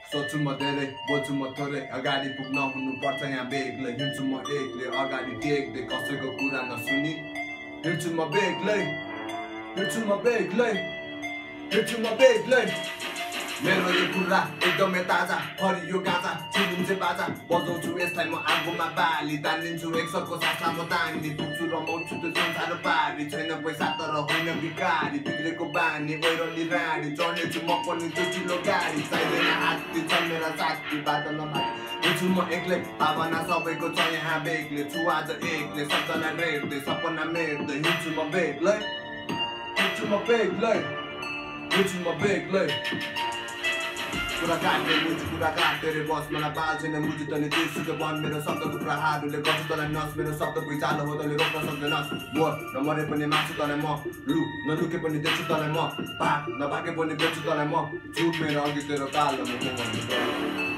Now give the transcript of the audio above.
सोच्छु म धेरै बोल्छु म थोरै अगाडि पुग्न हुनु पर्छ यहाँ बेग्लै हिँड्छु म एक्लै अगाडि टेक्दै कसैको कुरा नसुनी हिँड्छु म बेग्लै हिँड्छु म बेग्लै हिँड्छु म बेग्लै मेरो यो कुरा एकदमै ताजा हरियो गाजा चिनिन्छ बाजा बजाउँछु यसलाई म आगोमा बाली तानिदिन्छु 100को साथमा म तान्दी पुग्छु रमाउँछु त्यो संसार पारी छैन पैसा तर होइन भिखारी बिग्रेको बानी ओइरली राडी चढ्नेछु म पनि त्यो ठुलो गाडी चाहिँदैन हात्ती छ मेरा साथी बादलमा हिँड्छु म एक्लै भावना सबैको छ यहाँ बेग्लै छु आज एक्लै सबजना रेट्दै सपना मेट्दै हिँड्छु म बेग्लै हिँड्छु म बेग्लै हिँड्छु म बेग्लै कुरा काट्दै मुझु कुरा काट्दै रे बस मलाई बाल छैन मुझु तैँले त्यसुकै बन मेरो शब्दको प्रहारले गर्छु तँलाई नस मेरो शब्दको चालो हो तैँले रोक्न सक्दैनस् म नमरे पनि मार्छु तँलाई म नलुके पनि देख्छु तँलाई म भाग नभागे पनि बेच्छु तँलाई म झुक मेरो अघि तेरो कालो म